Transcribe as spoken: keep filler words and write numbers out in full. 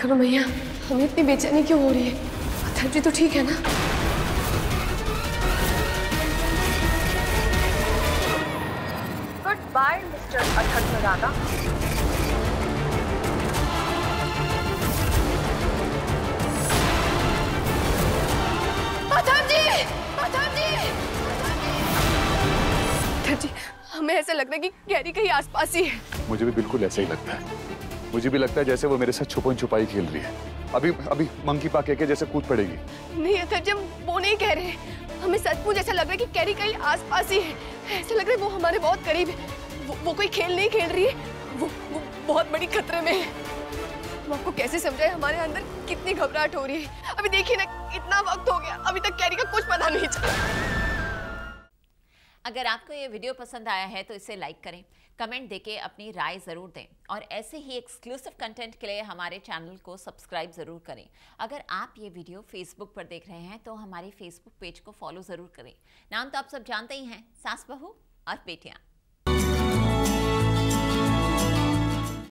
करो मैया, हमें इतनी बेचैनी क्यों हो रही है? अथर्व जी तो ठीक है ना? Good bye mister Atharva Rana. Atharva ji, Atharva ji, Atharva ji, हमें ऐसा लग रहा है कि कैरी कहीं आसपास ही है। मुझे भी बिल्कुल ऐसा ही लगता है। मुझे भी लगता है जैसे वो मेरे साथ छुपन छुपाई खेल रही है। अभी अभी मंकी पा के जैसे कूद पड़ेगी। नहीं अथर्व जी, हम वो नहीं कह रहे, हमें सचमुच ऐसा लग रहा है कि कैरी कहीं आसपास ही है। ऐसा लग रहा है वो हमारे बहुत करीब है। वो, वो कोई खेल नहीं खेल रही है, वो, वो बहुत बड़ी खतरे में है। हम आपको कैसे समझाएं, हमारे अंदर कितनी घबराहट हो रही है। अभी देखिए ना, इतना वक्त हो गया, अभी तक कैरी का कुछ पता नहीं चला। अगर आपको ये वीडियो पसंद आया है तो इसे लाइक करें, कमेंट देके अपनी राय ज़रूर दें और ऐसे ही एक्सक्लूसिव कंटेंट के लिए हमारे चैनल को सब्सक्राइब ज़रूर करें। अगर आप ये वीडियो फेसबुक पर देख रहे हैं तो हमारे फेसबुक पेज को फॉलो ज़रूर करें। नाम तो आप सब जानते ही हैं, सास बहू और बेटियाँ।